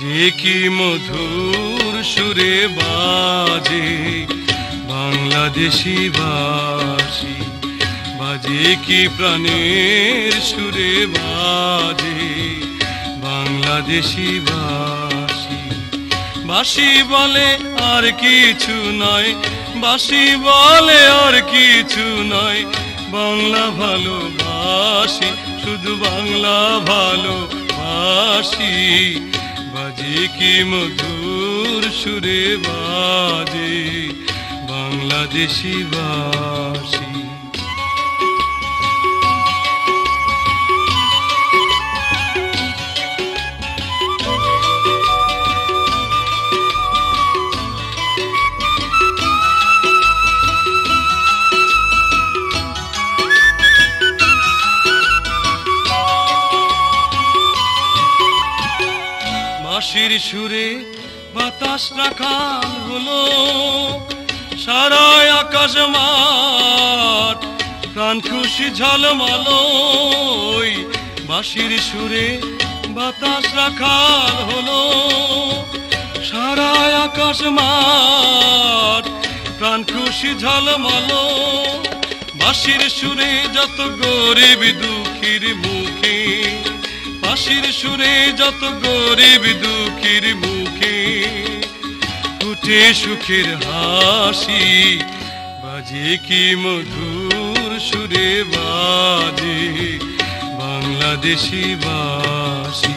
বাজে কি মধুর সুরে বাজে বাংলাদেশি বাঁশি, বাজে কি প্রাণের সুরে বাজে বাংলাদেশি বাঁশি। বাঁশি বলে আর কিছু নয়, বাঁশি বলে আর কিছু নয়, বাংলা ভালোবাসি, শুধু বাংলা ভালোবাসি। বাজে কি মধুর সুরে বাজে বাংলাদেশি বাঁশি। বাঁশির সুরে বাতাস রাখাল হলো, সারা আকাশ মাঠ প্রাণ খুশি ঝলমলো। বাঁশির সুরে বাতাস রাখাল হলো, সারা আকাশ মাঠ প্রাণ খুশি ঝলমলো। বাঁশির সুরে যত গরিব দুঃখীর মুখে, বাঁশির সুরে যত গরিব দুঃখীর মুখে ফুটে সুখের হাসি। বাজে কি মধুর সুরে বাজে বাংলাদেশি বাঁশি।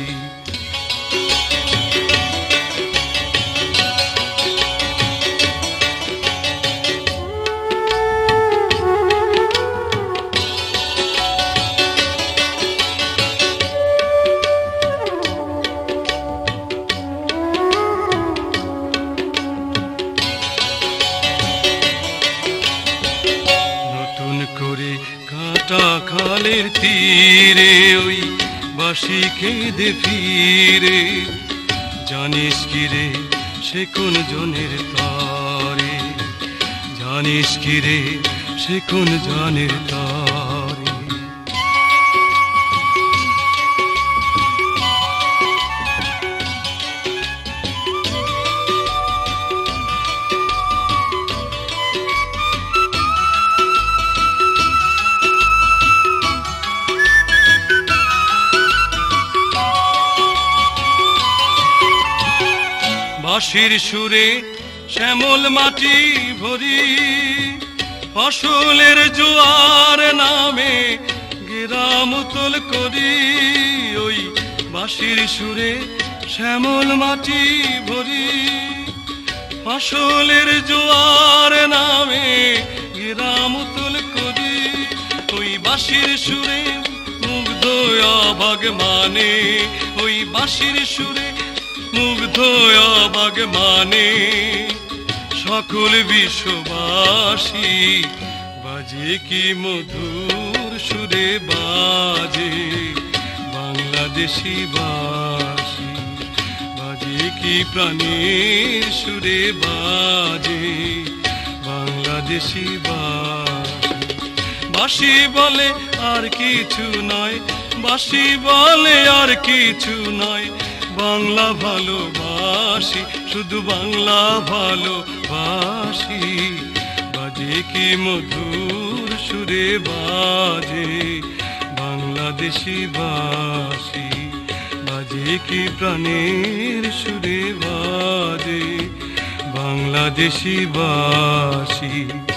কাঁটা খালের তীরে ওই বাঁশি কেঁদে ফিরে, জানিস কি রে সে কোন জনের তরে, জানিস কি রে সে কোন জনের তরে। বাঁশির সুরে শ্যামল মাটি ভরি, ফসলের জোয়ার নামে গ্রাম উতল করি। ওই বাঁশির সুরে শ্যামল মাটি ভরি, ফসলের জোয়ার নামে গ্রাম উতল করি। ওই বাঁশির সুরে মুগ্ধ অবাক মানে, ওই বাঁশির সুরে মুগ্ধ অবাক মানে সকল বিশ্ববাসী। বাজে কি মধুর সুরে বাজে বাংলাদেশি বাঁশি, বাজে কি প্রাণের সুরে বাজে বাংলাদেশি বাঁশি। বাঁশি বলে আর কিছু নয়, বাঁশি বলে আর কিছু নয়, বাংলা ভালোবাসি, শুধু বাংলা ভালোবাসি। বাজে কি মধুর সুরে বাজে বাংলাদেশি বাঁশি, বাজে কি প্রাণের সুরে বাজে বাংলাদেশি বাঁশি।